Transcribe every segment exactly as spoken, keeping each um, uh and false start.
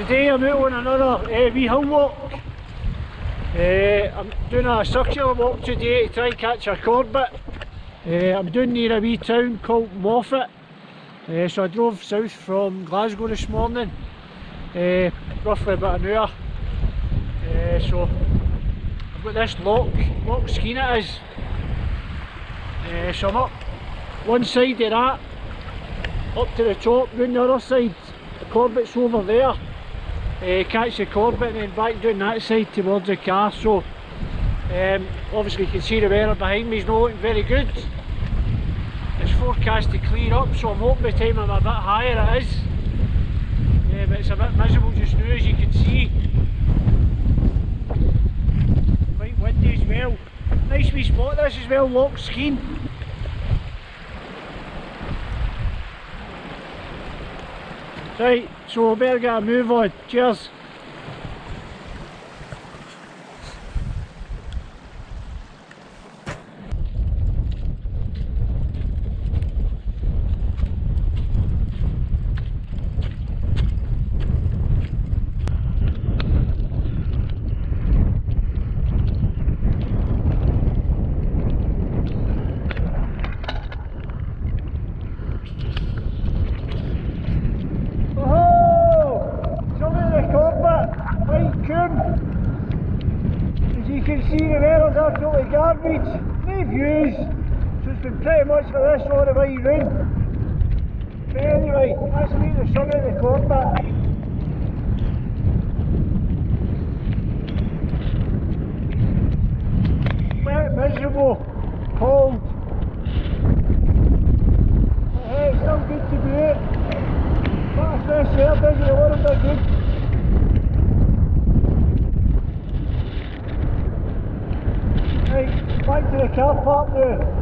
Today I'm out on another uh, wee hill walk. Uh, I'm doing a circular walk today to try and catch a Corbett. Uh, I'm doing near a wee town called Moffat. Uh, so I drove south from Glasgow this morning, uh, roughly about an hour. Uh, so I've got this Loch, Loch Skeen it is. Uh, so I'm up one side of that, up to the top, round the other side. The Corbett's over there. Uh, catch the Corbett and then back down that side towards the car. So um, obviously you can see the weather behind me is not looking very good. It's forecast to clear up, so I'm hoping by the time I'm a bit higher it is. Yeah, but it's a bit miserable just now, as you can see. Quite windy as well. Nice wee spot this as well, Loch Skeen. Right, so I better get a move on. Cheers. As you can see, the weather's absolutely garbage, no views, so it's been pretty much for this all the way round. But anyway, that's me the summit of the Corbett. Wet, miserable, cold, but hey, it's still good to do it. What a fresh air does you a little bit good. Right, back to the car park now.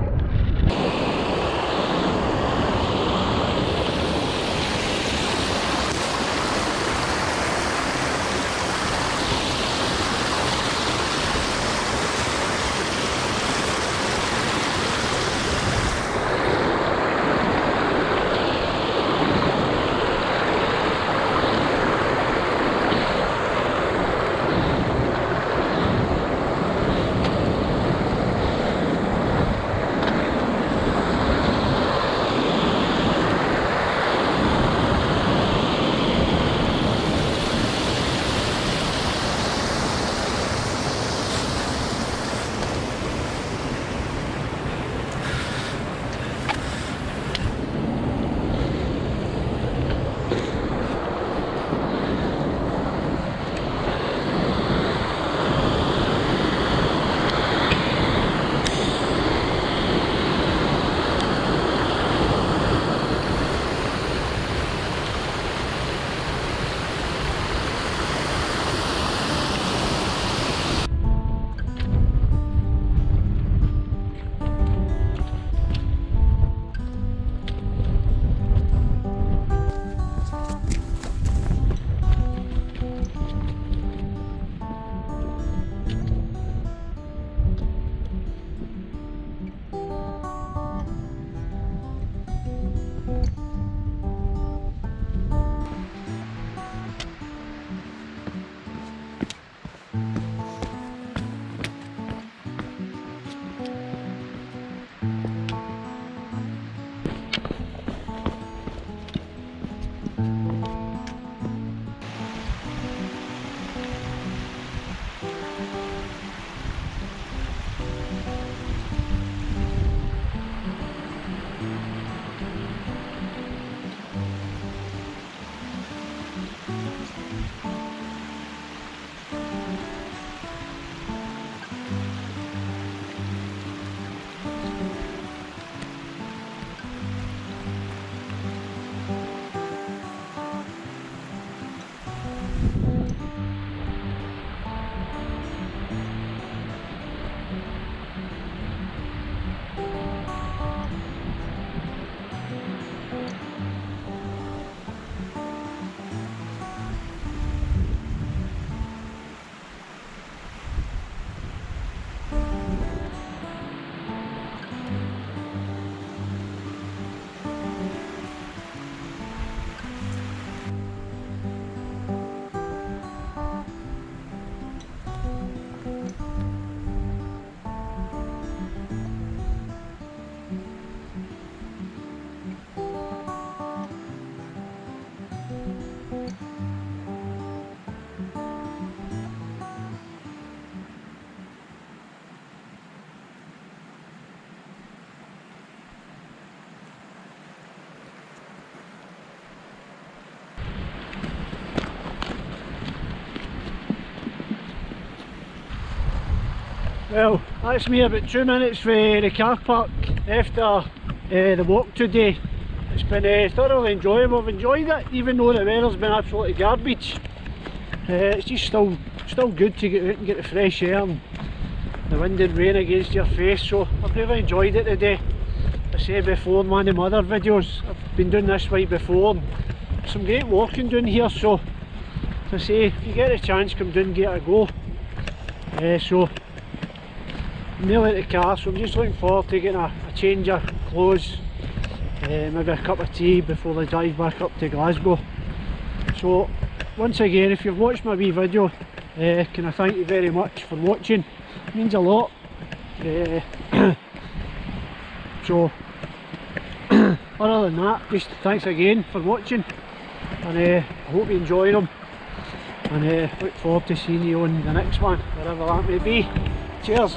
Well, that's me about two minutes for the car park after uh, the walk today. It's been uh, thoroughly enjoyable. I've enjoyed it, even though the weather's been absolutely garbage. Uh, it's just still still good to get out and get the fresh air and the wind and rain against your face, so I've really enjoyed it today. I said before in one of my other videos, I've been doing this way before, and some great walking down here, so I say if you get a chance, come down and give it a go. Uh, so I'm nearly at the car, so I'm just looking forward to getting a, a change of clothes, uh, maybe a cup of tea before I drive back up to Glasgow. So once again, if you've watched my wee video, uh, can I thank you very much for watching. It means a lot. Uh, so other than that, just thanks again for watching, and uh, I hope you enjoy them, and uh, look forward to seeing you on the next one, wherever that may be. Cheers.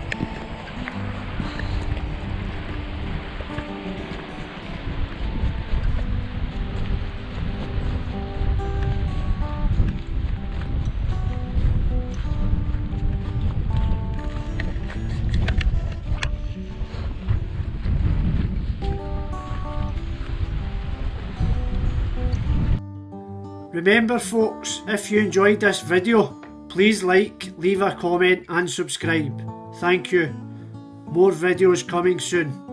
Remember folks, if you enjoyed this video, please like, leave a comment and subscribe. Thank you. More videos coming soon.